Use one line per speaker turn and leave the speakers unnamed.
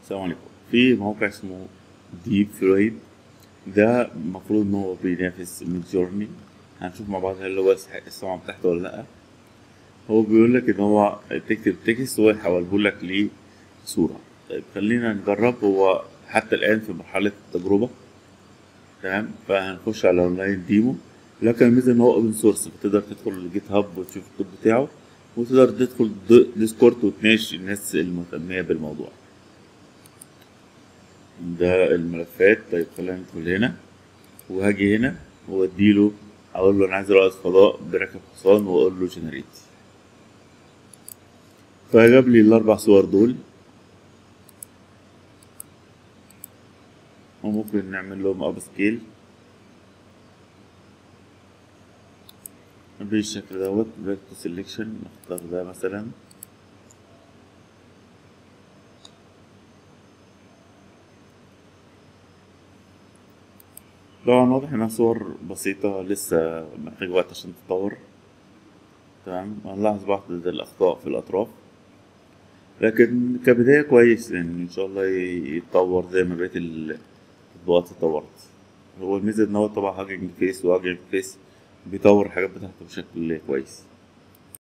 السلام عليكم. في موقع اسمه ديب فلويد، ده المفروض ان هو بينافس ميد جورني. هنشوف مع بعض هل هو يستحق السمعة بتاعته ولا لأ. هو بيقول لك ان هو تكتب تكست وهو يحوله لك لصورة. طيب خلينا نجرب. هو حتى الآن في مرحلة التجربة، تمام؟ فهنخش على اونلاين ديمو. لكن الميزة ان هو اوبن سورس، فتقدر تدخل الجيت هاب وتشوف الكود بتاعه، وتقدر تدخل ديسكورد وتناقش الناس المهتمية بالموضوع. ده الملفات. طيب خلينا ندخل هنا، وهاجي هنا واديله، اقول له انا عايز رائد فضاء براكب حصان، واقول له جنريت. فجاب لي الاربع صور دول، وممكن نعمل لهم اب سكيل بالشكل دوت. باك تو سيلكشن، نختار ده مثلا. طبعا واضح انها صور بسيطة، لسه محتاج وقت عشان تتطور. تمام، هنلاحظ بعض الاخطاء في الاطراف، لكن كبداية كويس. يعني ان شاء الله يتطور زي ما بقية التطبيقات اتطورت. هو الميزة ان هو طبعا هاجنج فيس وهاجنج فيس بيطور الحاجات بتاعته بشكل كويس.